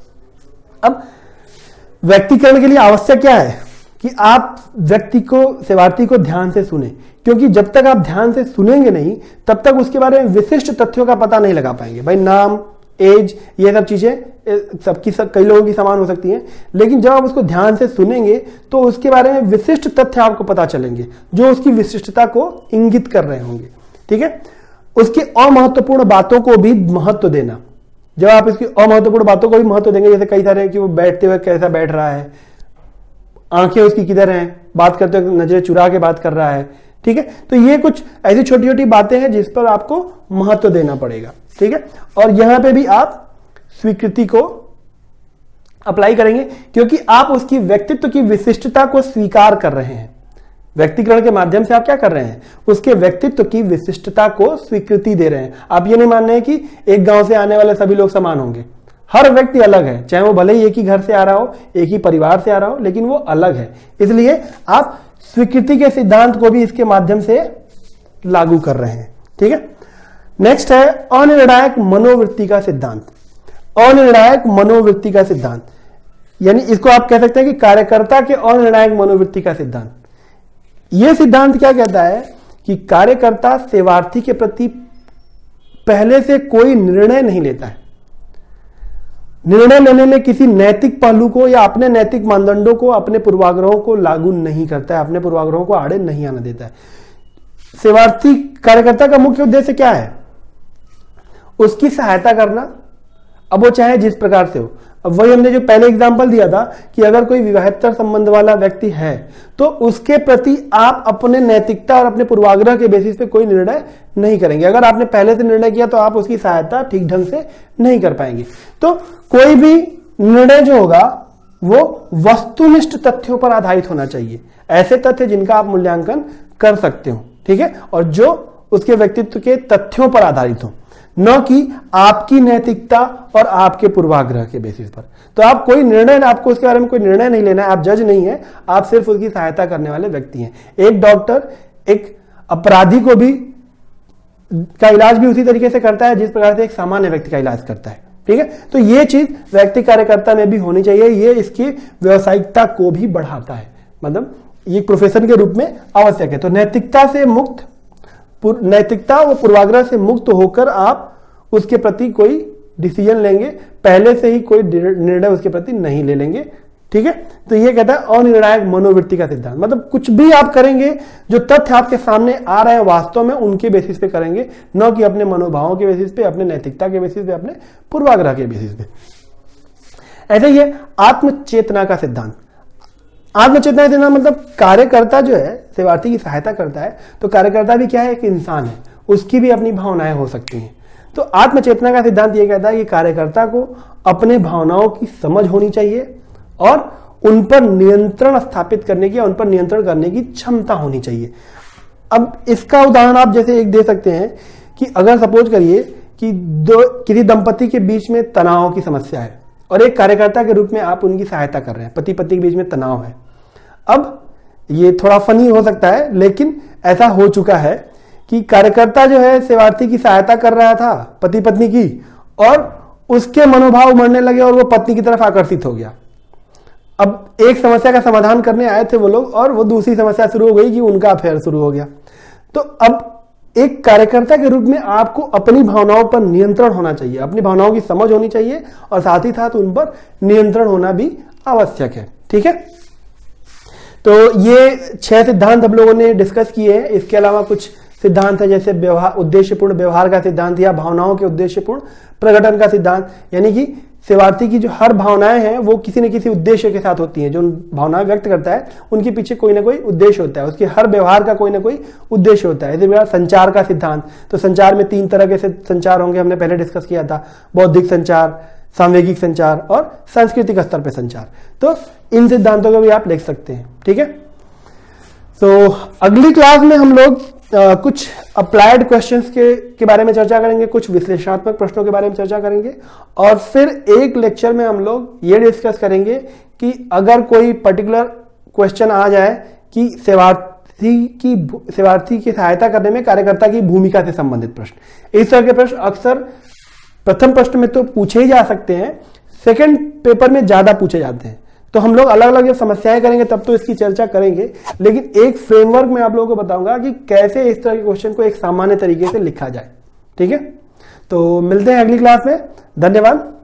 अब व्यक्तिकरण के लिए आवश्यक क्या है कि आप व्यक्ति को, सेवार्थी को ध्यान से सुने, क्योंकि जब तक आप ध्यान से सुनेंगे नहीं तब तक उसके बारे में विशिष्ट तथ्यों का पता नहीं लगा पाएंगे। भाई नाम, एज, ये सब चीजें सबकी सब कई लोगों की समान हो सकती हैं, लेकिन जब आप उसको ध्यान से सुनेंगे तो उसके बारे में विशिष्ट तथ्य आपको पता चलेंगे जो उसकी विशिष्टता को इंगित कर रहे होंगे, ठीक है। उसकी अमहत्वपूर्ण बातों को भी महत्व देना। जब आप इसकी अमहत्वपूर्ण बातों को भी महत्व देंगे, जैसे कई सारे कि वो बैठते हुए कैसा बैठ रहा है, आंखें उसकी किधर हैं, बात करते हुए नजरें चुरा के बात कर रहा है, ठीक है। तो ये कुछ ऐसी छोटी छोटी बातें हैं जिस पर आपको महत्व देना पड़ेगा, ठीक है। और यहां पे भी आप स्वीकृति को अप्लाई करेंगे, क्योंकि आप उसकी व्यक्तित्व की विशिष्टता को स्वीकार कर रहे हैं। व्यक्तिकरण के माध्यम से आप क्या कर रहे हैं, उसके व्यक्तित्व की विशिष्टता को स्वीकृति दे रहे हैं। आप ये नहीं मान रहे हैं कि एक गांव से आने वाले सभी लोग समान होंगे। हर व्यक्ति अलग है, चाहे वो भले ही एक ही घर से आ रहा हो, एक ही परिवार से आ रहा हो, लेकिन वो अलग है। इसलिए आप स्वीकृति के सिद्धांत को भी इसके माध्यम से लागू कर रहे हैं, ठीक है। नेक्स्ट है अनिर्णायक मनोवृत्ति का सिद्धांत। अनिर्णायक मनोवृत्ति का सिद्धांत यानी इसको आप कह सकते हैं कि कार्यकर्ता के अनिर्णायक मनोवृत्ति का सिद्धांत। यह सिद्धांत क्या कहता है कि कार्यकर्ता सेवार्थी के प्रति पहले से कोई निर्णय नहीं लेता है। निर्णय लेने में किसी नैतिक पहलू को या अपने नैतिक मानदंडों को, अपने पूर्वाग्रहों को लागू नहीं करता है, अपने पूर्वाग्रहों को आड़े नहीं आने देता है। सेवार्थी कार्यकर्ता का मुख्य उद्देश्य क्या है, उसकी सहायता करना, अब वो चाहे जिस प्रकार से हो। अब वही हमने जो पहले एग्जांपल दिया था कि अगर कोई विवाहेतर संबंध वाला व्यक्ति है तो उसके प्रति आप अपने नैतिकता और अपने पूर्वाग्रह के बेसिस पे कोई निर्णय नहीं करेंगे। अगर आपने पहले से निर्णय किया तो आप उसकी सहायता ठीक ढंग से नहीं कर पाएंगे। तो कोई भी निर्णय जो होगा वो वस्तुनिष्ठ तथ्यों पर आधारित होना चाहिए, ऐसे तथ्य जिनका आप मूल्यांकन कर सकते हो, ठीक है, और जो उसके व्यक्तित्व के तथ्यों पर आधारित हो, न कि आपकी नैतिकता और आपके पूर्वाग्रह के बेसिस पर। तो आप कोई निर्णय, आपको उसके बारे में कोई निर्णय नहीं लेना है, आप जज नहीं है, आप सिर्फ उसकी सहायता करने वाले व्यक्ति हैं। एक डॉक्टर एक अपराधी को भी का इलाज भी उसी तरीके से करता है जिस प्रकार से एक सामान्य व्यक्ति का इलाज करता है, ठीक है। तो ये चीज व्यक्ति कार्यकर्ता में भी होनी चाहिए, ये इसकी व्यावसायिकता को भी बढ़ाता है, मतलब ये प्रोफेशन के रूप में आवश्यक है। तो नैतिकता से मुक्त, नैतिकता व पूर्वाग्रह से मुक्त होकर आप उसके प्रति कोई डिसीजन लेंगे, पहले से ही कोई निर्णय उसके प्रति नहीं ले लेंगे, ठीक है। तो ये कहता है अनिर्णायक मनोवृत्ति का सिद्धांत, मतलब कुछ भी आप करेंगे जो तथ्य आपके सामने आ रहे हैं वास्तव में उनके बेसिस पे करेंगे, न कि अपने मनोभावों के बेसिस पे, अपने नैतिकता के बेसिस पे, अपने पूर्वाग्रह के बेसिस पे। ऐसे ही आत्मचेतना का सिद्धांत। आत्मचेतना देना मतलब कार्यकर्ता जो है सेवार्थी की सहायता करता है, तो कार्यकर्ता भी क्या है, एक इंसान है, उसकी भी अपनी भावनाएं हो सकती हैं। तो आत्मचेतना का सिद्धांत ये कहता है कि कार्यकर्ता को अपने भावनाओं की समझ होनी चाहिए और उन पर नियंत्रण स्थापित करने की, उन पर नियंत्रण करने की क्षमता होनी चाहिए। अब इसका उदाहरण आप जैसे एक दे सकते हैं कि अगर सपोज करिए कि दो किसी दंपति के बीच में तनाव की समस्या है और एक कार्यकर्ता के रूप में आप उनकी सहायता कर रहे हैं, पति पत्नी के बीच में तनाव है। अब ये थोड़ा फनी हो सकता है, लेकिन ऐसा हो चुका है कि कार्यकर्ता जो है सेवार्थी की सहायता कर रहा था पति पत्नी की, और उसके मनोभाव उमड़ने लगे और वो पत्नी की तरफ आकर्षित हो गया। अब एक समस्या का समाधान करने आए थे वो लोग और वो दूसरी समस्या शुरू हो गई कि उनका अफेयर शुरू हो गया। तो अब एक कार्यकर्ता के रूप में आपको अपनी भावनाओं पर नियंत्रण होना चाहिए, अपनी भावनाओं की समझ होनी चाहिए और साथ ही साथ उन पर नियंत्रण होना भी आवश्यक है, ठीक है। तो ये छह सिद्धांत हम लोगों ने डिस्कस किए हैं। इसके अलावा कुछ सिद्धांत है जैसे व्यवहार, उद्देश्यपूर्ण व्यवहार का सिद्धांत या भावनाओं के उद्देश्यपूर्ण प्रकटन का सिद्धांत, यानी कि सेवार्थी की जो हर भावनाएं हैं वो किसी न किसी उद्देश्य के साथ होती हैं। जो भावनाएं व्यक्त करता है उनके पीछे कोई ना कोई उद्देश्य होता है, उसके हर व्यवहार का कोई ना कोई उद्देश्य होता है। इसी प्रकार संचार का सिद्धांत, तो संचार में तीन तरह के संचार होंगे, हमने पहले डिस्कस किया था, बौद्धिक संचार, सामवेगिक संचार और सांस्कृतिक स्तर पर संचार। तो इन सिद्धांतों को भी आप लिख सकते हैं, ठीक है। तो अगली क्लास में हम लोग आ, कुछ अप्लाइड क्वेश्चंस के के बारे में चर्चा करेंगे, कुछ विश्लेषणात्मक प्रश्नों के बारे में चर्चा करेंगे, और फिर एक लेक्चर में हम लोग ये डिस्कस करेंगे कि अगर कोई पर्टिकुलर क्वेश्चन आ जाए कि सेवार्थी की सेवार्थी की सहायता करने में कार्यकर्ता की भूमिका से संबंधित प्रश्न, इस तरह के प्रश्न अक्सर प्रथम प्रश्न में तो पूछे ही जा सकते हैं, सेकंड पेपर में ज्यादा पूछे जाते हैं। तो हम लोग अलग अलग जब समस्याएं करेंगे तब तो इसकी चर्चा करेंगे, लेकिन एक फ्रेमवर्क में आप लोगों को बताऊंगा कि कैसे इस तरह के क्वेश्चन को एक सामान्य तरीके से लिखा जाए। ठीक है, तो मिलते हैं अगली क्लास में। धन्यवाद।